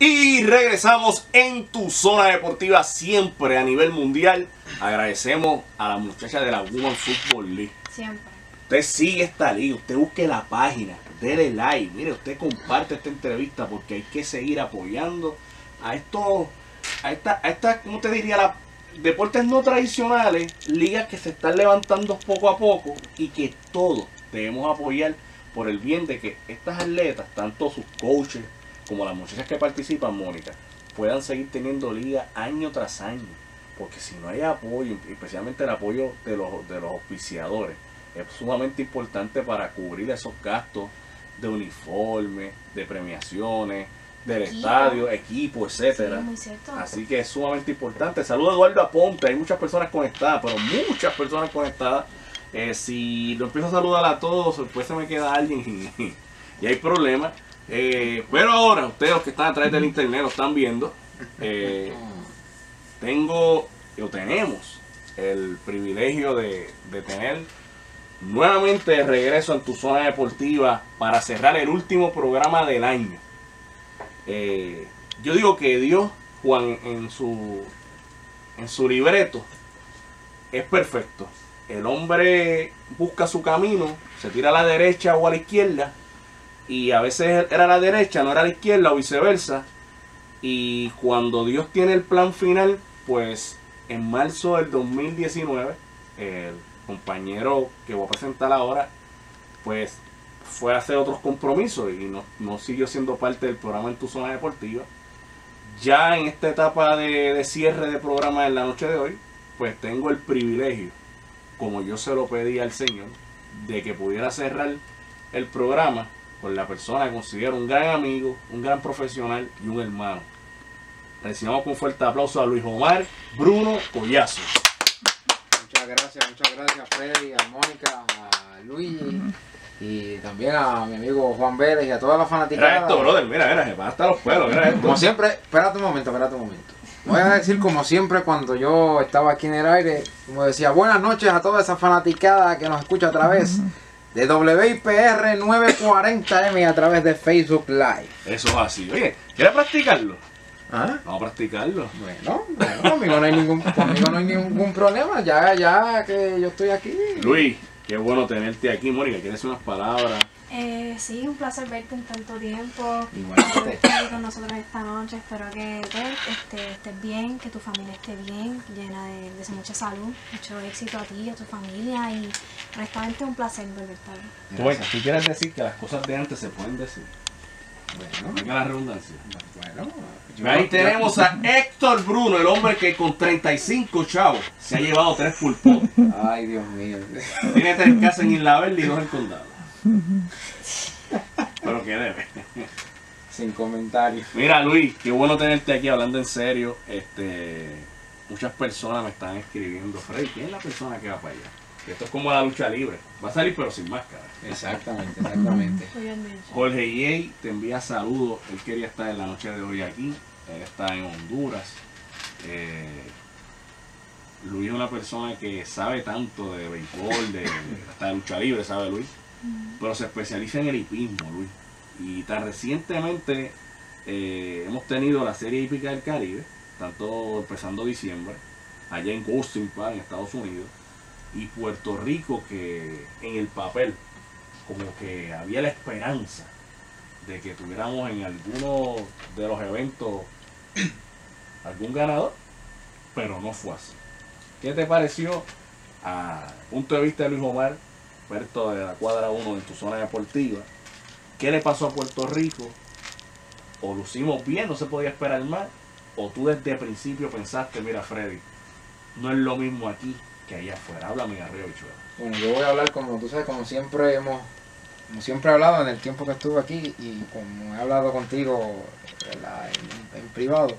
Y regresamos en tu zona deportiva siempre a nivel mundial. Agradecemos a la muchacha de la Women's Football League. Siempre. Usted sigue esta liga, usted busque la página, dele like, mire, usted comparte esta entrevista porque hay que seguir apoyando a estos, ¿cómo te diría? Deportes no tradicionales, ligas que se están levantando poco a poco y que todos debemos apoyar por el bien de que estas atletas, tanto sus coaches como las muchachas que participan, Mónica, puedan seguir teniendo liga año tras año. Porque si no hay apoyo, especialmente el apoyo de los auspiciadores, es sumamente importante para cubrir esos gastos de uniforme, de premiaciones, del estadio, equipo, etcétera. Sí, muy cierto. Así que es sumamente importante. Saludos a Eduardo Aponte, hay muchas personas conectadas, pero muchas personas conectadas. Si lo empiezo a saludar a todos, después se me queda alguien y hay problemas. Pero ahora, ustedes los que están a través del internet lo están viendo. Tenemos el privilegio de tener nuevamente de regreso en tu zona deportiva para cerrar el último programa del año. Yo digo que Dios, Juan, en su libreto es perfecto. El hombre busca su camino, se tira a la derecha o a la izquierda, y a veces era a la derecha, no era a la izquierda o viceversa. Y cuando Dios tiene el plan final, pues en marzo del 2019, el compañero que voy a presentar ahora, pues fue a hacer otros compromisos y no siguió siendo parte del programa En Tu Zona Deportiva. Ya en esta etapa de cierre de programa en la noche de hoy, pues tengo el privilegio, como yo se lo pedí al Señor, de que pudiera cerrar el programa con la persona que considero un gran amigo, un gran profesional y un hermano. Recibamos con un fuerte aplauso a Luis Omar Bruno Collazo. Muchas gracias Freddy, a Mónica, a Luis y también a mi amigo Juan Vélez y a toda la fanaticada. Mira esto, brother, mira, se va hasta los pelos, mira esto. Como siempre, espérate un momento. Voy a decir como siempre cuando yo estaba aquí en el aire, como decía, buenas noches a toda esa fanaticada que nos escucha a través de WIPR 940M a través de Facebook Live. Eso es así. Oye, ¿quieres practicarlo? ¿Ah? Vamos a practicarlo. Bueno, conmigo no hay ningún problema, ya que yo estoy aquí. Luis, qué bueno tenerte aquí. Mónica, ¿quieres decir unas palabras? Sí, un placer verte en tanto tiempo. Igualmente. Estar aquí con nosotros esta noche. Espero que estés bien, que tu familia esté bien, llena de mucha salud, mucho éxito a ti y a tu familia. Y honestamente un placer verte. ¿Tú quieres decir que las cosas de antes se pueden decir? Bueno, Venga la redundancia. Bueno, Ahí tenemos a Héctor Bruno, el hombre que con 35 chavos se ha llevado 3 pulpones. Ay, Dios mío. Tiene 3 casas en Isla Verde y 2 en Condado. Pero que debe. Sin comentarios. Mira, Luis, qué bueno tenerte aquí hablando en serio. Muchas personas me están escribiendo, Freddy, ¿quién es la persona que va para allá? Que esto es como la lucha libre. Va a salir pero sin máscara. Exactamente. Jorge Yey te envía saludos. Él quería estar en la noche de hoy aquí. Él está en Honduras. Luis es una persona que sabe tanto de béisbol, hasta de lucha libre, ¿sabe Luis? Pero se especializa en el hipismo, Luis. Y tan recientemente hemos tenido la Serie Hípica del Caribe, tanto empezando diciembre, allá en Austin, en Estados Unidos, y Puerto Rico, que en el papel como que había la esperanza de que tuviéramos en alguno de los eventos algún ganador, pero no fue así. ¿Qué te pareció a punto de vista de Luis Omar, experto de la cuadra 1 en tu zona deportiva? ¿Qué le pasó a Puerto Rico? ¿O lucimos bien, no se podía esperar más? ¿O tú desde el principio pensaste, mira Freddy, no es lo mismo aquí que allá afuera? Háblame arriba, bichuela. Bueno, yo voy a hablar como tú sabes, como siempre he hablado en el tiempo que estuve aquí y como he hablado contigo en privado.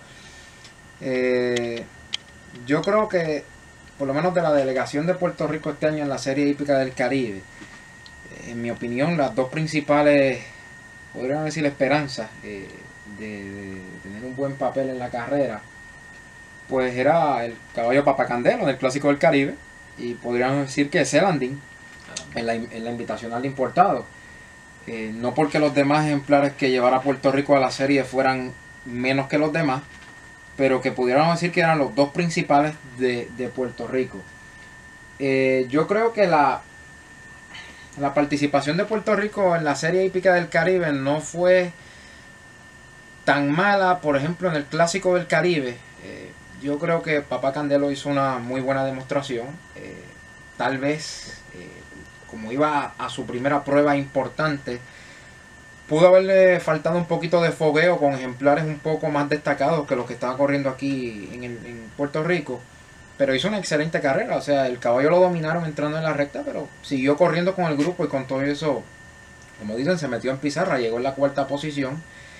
Yo creo que por lo menos de la delegación de Puerto Rico este año en la Serie Hípica del Caribe, en mi opinión las dos principales, podríamos decir, esperanzas de tener un buen papel en la carrera, pues era el caballo Papacandelo del Clásico del Caribe y podríamos decir que Celandín en la invitacional de importado. No porque los demás ejemplares que llevara Puerto Rico a la serie fueran menos que los demás, pero que pudiéramos decir que eran los dos principales de Puerto Rico. Yo creo que la participación de Puerto Rico en la Serie Hípica del Caribe no fue tan mala. Por ejemplo, en el Clásico del Caribe, yo creo que Papá Candelo hizo una muy buena demostración. Tal vez, como iba a su primera prueba importante, pudo haberle faltado un poquito de fogueo con ejemplares un poco más destacados que los que estaba corriendo aquí en Puerto Rico. Pero hizo una excelente carrera. O sea, el caballo lo dominaron entrando en la recta, pero siguió corriendo con el grupo y con todo eso, como dicen, se metió en pizarra, llegó en la cuarta posición.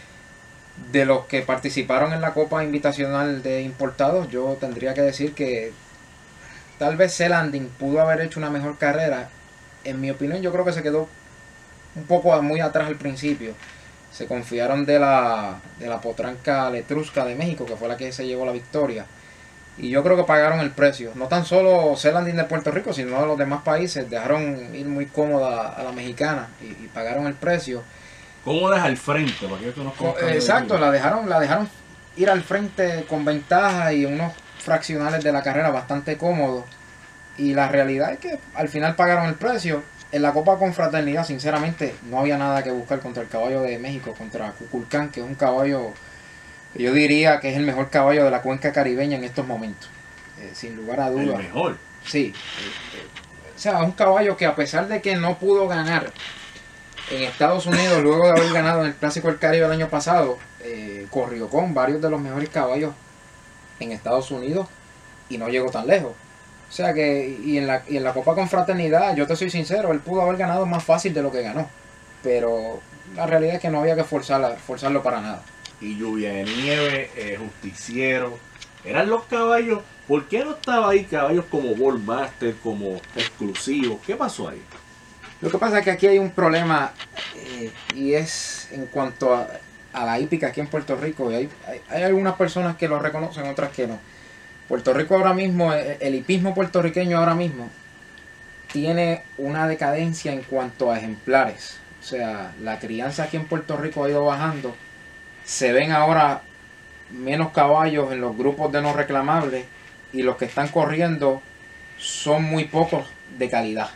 De los que participaron en la Copa Invitacional de Importados, yo tendría que decir que tal vez Zelanding pudo haber hecho una mejor carrera. En mi opinión, yo creo que se quedó un poco muy atrás al principio. Se confiaron de la potranca Letrusca de México, que fue la que se llevó la victoria. Y yo creo que pagaron el precio. No tan solo Zelanding de Puerto Rico, sino de los demás países. Dejaron ir muy cómoda a la mexicana y pagaron el precio. Cómodas al frente, para que nos conozcan. Exacto, la dejaron ir al frente con ventaja y unos fraccionales de la carrera bastante cómodos. Y la realidad es que al final pagaron el precio. En la Copa Confraternidad, sinceramente, no había nada que buscar contra el caballo de México, contra Cuculcán, que es un caballo, yo diría que es el mejor caballo de la cuenca caribeña en estos momentos. Sin lugar a dudas. El mejor. Sí. O sea, un caballo que a pesar de que no pudo ganar en Estados Unidos, luego de haber ganado en el Clásico del Caribe el año pasado, corrió con varios de los mejores caballos en Estados Unidos y no llegó tan lejos. O sea que, y en la Copa Confraternidad, yo te soy sincero, él pudo haber ganado más fácil de lo que ganó. Pero la realidad es que no había que forzarlo para nada. Y Lluvia de Nieve, Justiciero, eran los caballos. ¿Por qué no estaba ahí caballos como Ballmaster, como Exclusivo? ¿Qué pasó ahí? Lo que pasa es que aquí hay un problema y es en cuanto a la hípica aquí en Puerto Rico. Y hay algunas personas que lo reconocen, otras que no. Puerto Rico ahora mismo, el hipismo puertorriqueño ahora mismo tiene una decadencia en cuanto a ejemplares. O sea, la crianza aquí en Puerto Rico ha ido bajando. Se ven ahora menos caballos en los grupos de no reclamables y los que están corriendo son muy pocos de calidad.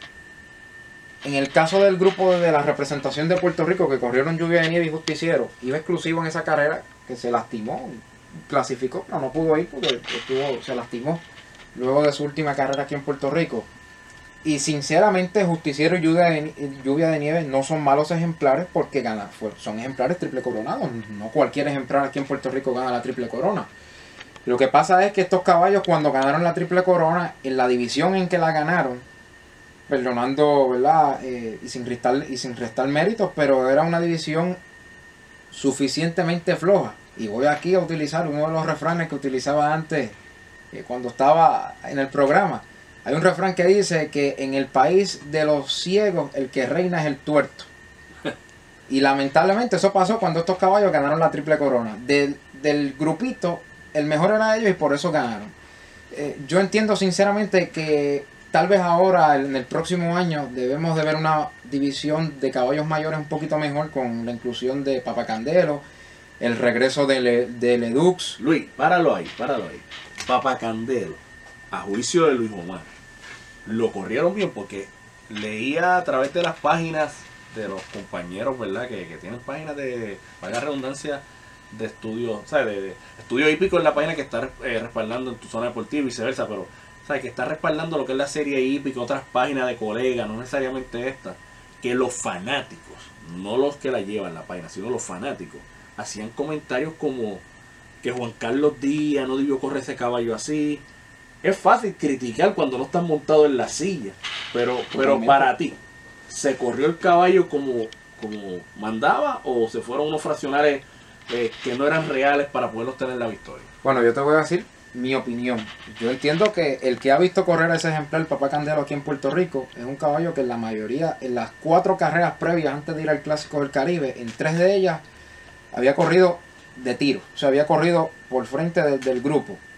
En el caso del grupo de la representación de Puerto Rico que corrieron Lluvia de Nieve y Justiciero, iba exclusivo en esa carrera, que se lastimó, clasificó, pero no pudo ir porque se lastimó luego de su última carrera aquí en Puerto Rico. Y sinceramente Justiciero y Lluvia de Nieve no son malos ejemplares porque son ejemplares triple coronados. No cualquier ejemplar aquí en Puerto Rico gana la triple corona. Lo que pasa es que estos caballos, cuando ganaron la triple corona, en la división en que la ganaron, perdonando, ¿verdad? Y sin restar méritos, pero era una división suficientemente floja. Y voy aquí a utilizar uno de los refranes que utilizaba antes cuando estaba en el programa. Hay un refrán que dice que en el país de los ciegos el que reina es el tuerto. Y lamentablemente eso pasó cuando estos caballos ganaron la triple corona. Del grupito, el mejor era ellos y por eso ganaron. Yo entiendo sinceramente que tal vez ahora, en el próximo año, debemos de ver una división de caballos mayores un poquito mejor con la inclusión de Papá Candelo, el regreso de Ledux. Luis, páralo ahí. Papá Candelo, a juicio de Luis Omar, lo corrieron bien porque leía a través de las páginas de los compañeros, ¿verdad? Que tienen páginas de, valga la redundancia, de estudio, ¿sabes? De estudio hípico en la página que está respaldando en tu zona deportiva y viceversa, pero ¿sabes? Que está respaldando lo que es la serie hípica, otras páginas de colegas, no necesariamente esta, que los fanáticos, no los que la llevan la página, sino los fanáticos, hacían comentarios como que Juan Carlos Díaz no debió correr ese caballo así. Es fácil criticar cuando no estás montado en la silla, pero para ti, ¿se corrió el caballo como mandaba o se fueron unos fraccionales que no eran reales para poderlos tener la victoria? Bueno, yo te voy a decir mi opinión. Yo entiendo que el que ha visto correr ese ejemplar, el Papá Candelo, aquí en Puerto Rico, es un caballo que en la mayoría, en las 4 carreras previas antes de ir al Clásico del Caribe, en 3 de ellas había corrido de tiro, o sea, había corrido por frente del grupo.